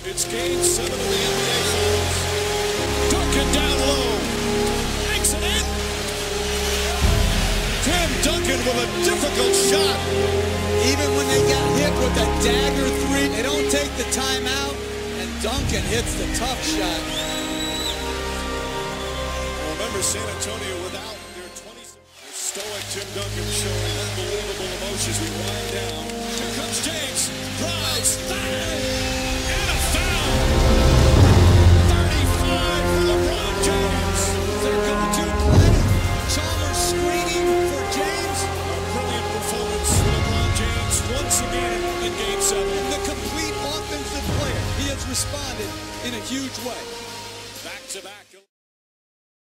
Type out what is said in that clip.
It's game 7 of the NBA Finals. Duncan down low. Makes it in. Tim Duncan with a difficult shot. Even when they got hit with a dagger three, they don't take the timeout, and Duncan hits the tough shot. Remember San Antonio without their 20s. Stoic Tim Duncan showing unbelievable emotions. We wind down. Here comes James. Drives. Fire.